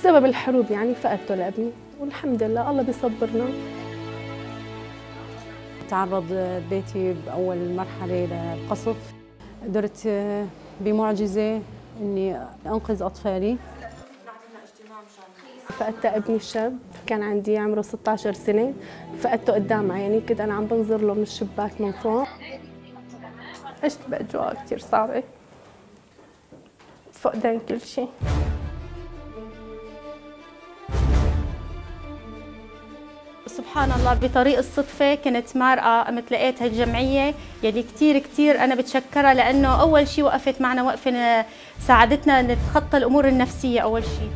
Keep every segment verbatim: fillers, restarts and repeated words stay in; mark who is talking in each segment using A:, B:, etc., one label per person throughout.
A: بسبب الحروب يعني فقدته لابني، والحمد لله الله بيصبرنا.
B: تعرض بيتي بأول مرحلة للقصف، قدرت بمعجزة إني أنقذ أطفالي.
A: فقدت ابني الشاب، كان عندي عمره ستة عشر سنة، فقدته قدام عيني، كنت أنا عم بنظر له من الشباك من فوق. عشت بأجواء كتير صعبة، فقدان كل شيء.
C: سبحان الله بطريق الصدفة كنت مارقة قمت لقيت هالجمعية يلي كتير كتير أنا بتشكرها، لأنه أول شيء وقفت معنا وقفة ساعدتنا نتخطى الأمور النفسية أول شيء.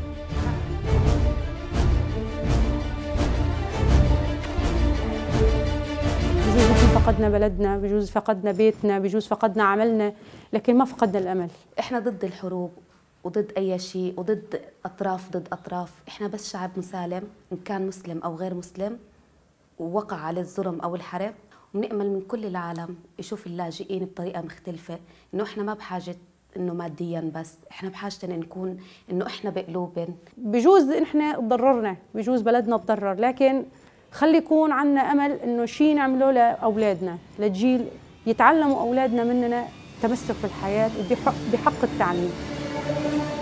B: بجوز فقدنا بلدنا، بجوز فقدنا بيتنا، بجوز فقدنا عملنا، لكن ما فقدنا الأمل.
D: إحنا ضد الحروب وضد أي شيء وضد أطراف ضد أطراف، إحنا بس شعب مسالم إن كان مسلم أو غير مسلم ووقع عليه الظلم أو الحرب، ونأمل من كل العالم يشوف اللاجئين بطريقة مختلفة، إنه إحنا ما بحاجة إنه مادياً بس، إحنا بحاجة إن نكون إنه إحنا بقلوبن.
B: بجوز إحنا تضررنا، بجوز بلدنا تضرر، لكن خلي يكون عنا أمل إنه شيء نعمله لأولادنا، للجيل يتعلموا أولادنا مننا تمسك بالحياة وبحق بحق التعليم.